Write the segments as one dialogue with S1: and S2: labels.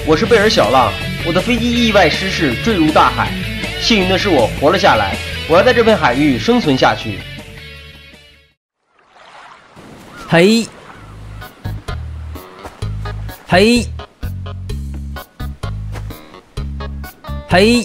S1: 我是贝尔小浪，我的飞机意外失事，坠入大海。幸运的是我活了下来，我要在这片海域生存下去。
S2: 嘿，嘿，嘿，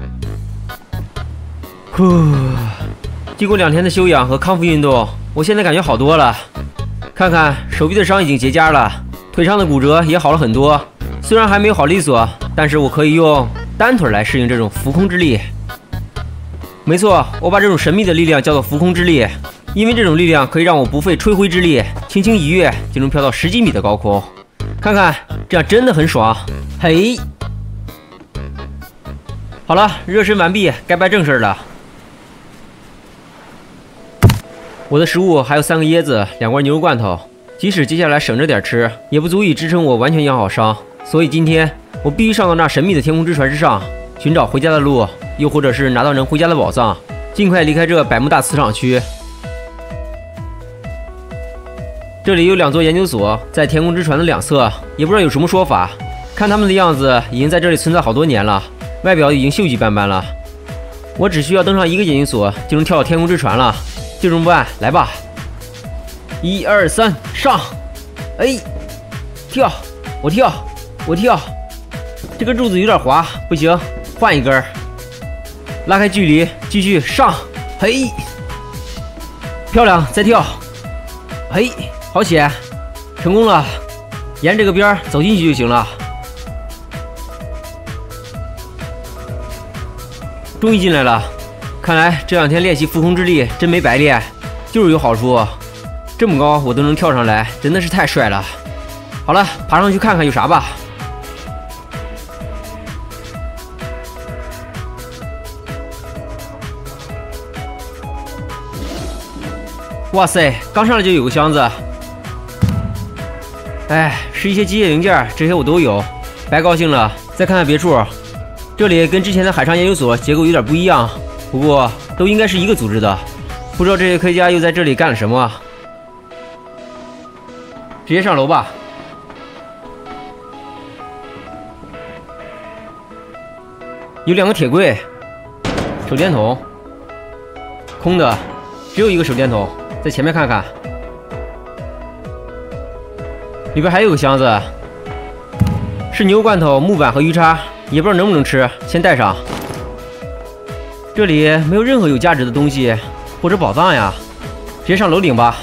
S2: 呼！经过2天的休养和康复运动，我现在感觉好多了。看看手臂的伤已经结痂了，腿上的骨折也好了很多。虽然还没有好利索，但是我可以用单腿来适应这种浮空之力。没错，我把这种神秘的力量叫做浮空之力，因为这种力量可以让我不费吹灰之力，轻轻一跃就能飘到10几米的高空。看看，这样真的很爽。嘿，好了，热身完毕，该办正事了。我的食物还有3个椰子，2罐牛肉罐头，即使接下来省着点吃，也不足以支撑我完全养好伤。所以今天我必须上到那神秘的天空之船之上，寻找回家的路，又或者是拿到能回家的宝藏，尽快离开这百慕大磁场区。这里有2座研究所，在天空之船的2侧，也不知道有什么说法。看他们的样子，已经在这里存在好多年了，外表已经锈迹斑斑了。我只需要登上1个研究所，就能跳到天空之船了。就这么办，来吧！1、2、3，上！哎，跳！我跳！我跳！这根柱子有点滑，不行，换一根。拉开距离，继续上！嘿，漂亮，再跳！嘿，好险，成功了！沿这个边走进去就行了。终于进来了。看来这2天练习浮空之力真没白练，就是有好处。这么高我都能跳上来，真的是太帅了。好了，爬上去看看有啥吧。哇塞，刚上来就有个箱子。哎，是一些机械零件，这些我都有，白高兴了。再看看别处，这里跟之前的海上研究所结构有点不一样。不过都应该是一个组织的，不知道这些科学家又在这里干了什么。直接上楼吧。有2个铁柜，手电筒，空的，只有1个手电筒，在前面看看。里边还有个箱子，是牛罐头、木板和鱼叉，也不知道能不能吃，先带上。这里没有任何有价值的东西或者宝藏呀，直接上楼顶吧。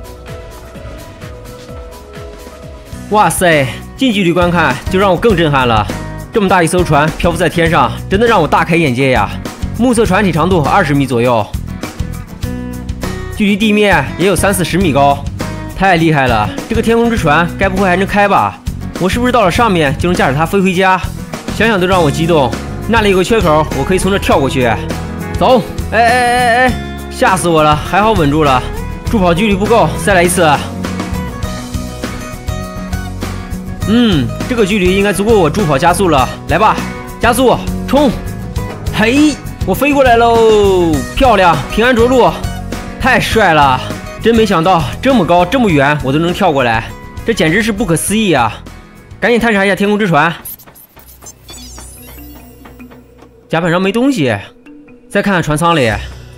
S2: 哇塞，近距离观看就让我更震撼了。这么大一艘船漂浮在天上，真的让我大开眼界呀！目测船体长度20米左右，距离地面也有30-40米高，太厉害了！这个天空之船该不会还能开吧？我是不是到了上面就能驾驶它飞回家？想想都让我激动。那里有个缺口，我可以从这跳过去。走！哎，吓死我了！还好稳住了，助跑距离不够，再来一次。这个距离应该足够我助跑加速了。来吧，加速，冲！嘿，我飞过来喽！漂亮，平安着陆，太帅了！真没想到这么高这么远我都能跳过来，这简直是不可思议啊！赶紧探查一下天空之船。甲板上没东西，再看看船舱里。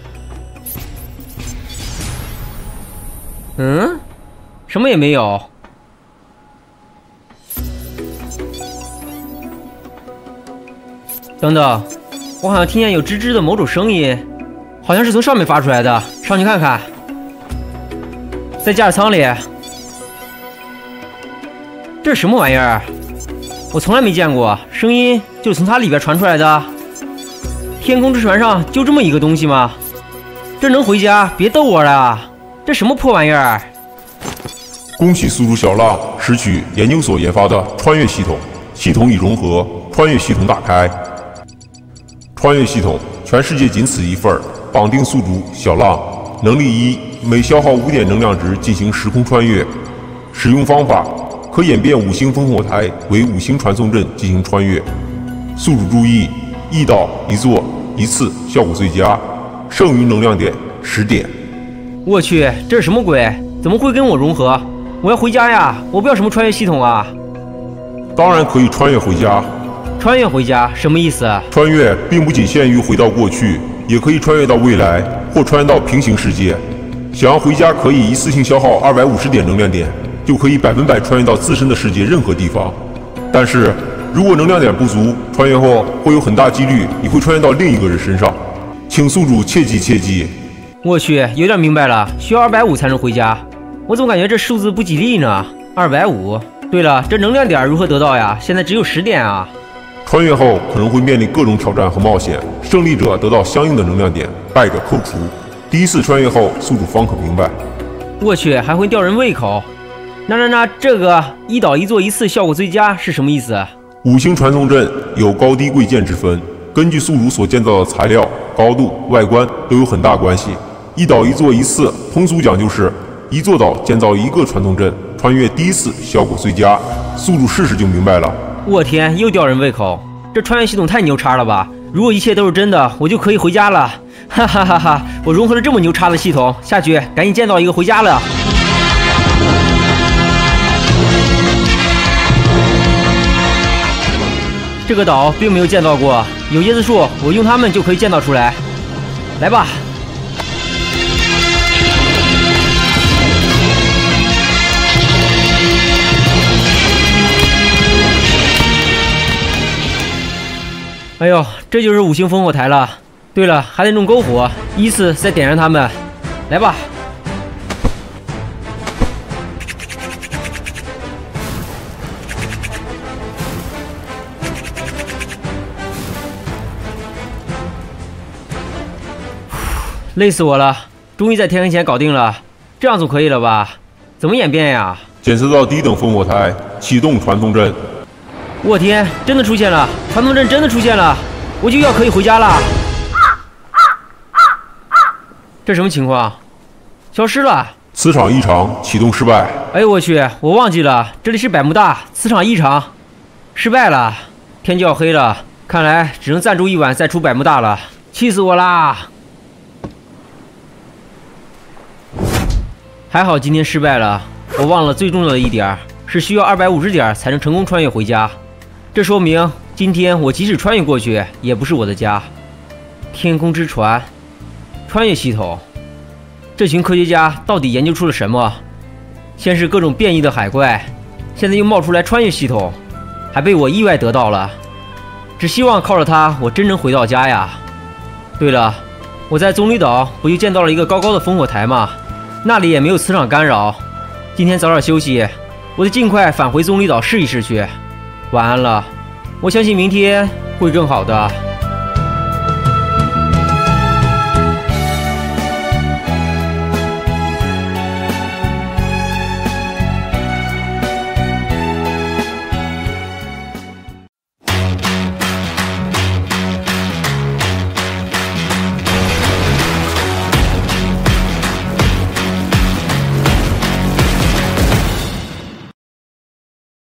S2: 什么也没有。等等，我好像听见有吱吱的某种声音，好像是从上面发出来的，上去看看。在驾驶舱里，这是什么玩意儿？我从来没见过，声音就是从它里边传出来的。天空之船上就这么一个东西吗？这能回家？别逗我了，这什么破玩意儿？
S3: 恭喜宿主小浪拾取研究所研发的穿越系统，系统已融合，穿越系统打开。穿越系统全世界仅此一份，绑定宿主小浪。能力1，每消耗5点能量值进行时空穿越。使用方法可演变5星烽火台为5星传送阵进行穿越。宿主注意，一岛一座一次效果最佳，剩余能量点10点。
S2: 我去，这是什么鬼？怎么会跟我融合？我要回家呀！我不要什么穿越系统啊！
S3: 当然可以穿越回家。
S2: 穿越回家什么意思？
S3: 穿越并不仅限于回到过去，也可以穿越到未来，或穿越到平行世界。想要回家，可以一次性消耗250点能量点，就可以100%穿越到自身的世界任何地方。但是，如果能量点不足，穿越后会有很大几率你会穿越到另一个人身上，请宿主切记。
S2: 我去，有点明白了，需要250才能回家。我怎么感觉这数字不吉利呢？250。对了，这能量点如何得到呀？现在只有10点啊。
S3: 穿越后可能会面临各种挑战和冒险，胜利者得到相应的能量点，败者扣除。第一次穿越后，宿主方可明白。
S2: 我去，还会吊人胃口。那这个一岛一座一次效果最佳是什么意思
S3: ？5星传送阵有高低贵贱之分，根据宿主所建造的材料、高度、外观都有很大关系。一岛一座一次，通俗讲就是一座岛建造一个传送阵，穿越第一次效果最佳。宿主试试就明白了。
S2: 我天，又吊人胃口！这穿越系统太牛叉了吧！如果一切都是真的，我就可以回家了。哈哈哈哈！我融合了这么牛叉的系统，下去赶紧建造一个回家了。这个岛并没有建造过，有椰子树，我用它们就可以建造出来。来吧！哎呦，这就是5星烽火台了。对了，还得弄篝火，依次再点燃它们。来吧！累死我了，终于在天黑前搞定了。这样总可以了吧？怎么演变呀？
S3: 检测到低等烽火台，启动传送阵。
S2: 我天，真的出现了！传送阵真的出现了，我就要可以回家了。这什么情况？消失了！
S3: 磁场异常，启动失败。
S2: 哎呦我去，我忘记了，这里是百慕大，磁场异常，失败了。天就要黑了，看来只能暂住一晚再出百慕大了，气死我啦！还好今天失败了，我忘了最重要的一点是需要250点才能成功穿越回家。这说明今天我即使穿越过去，也不是我的家。天空之船，穿越系统，这群科学家到底研究出了什么？先是各种变异的海怪，现在又冒出来穿越系统，还被我意外得到了。只希望靠着它，我真能回到家呀。对了，我在棕榈岛不就建造了一个高高的烽火台吗？那里也没有磁场干扰。今天早点休息，我得尽快返回棕榈岛试一试去。晚安了，我相信明天会更好的。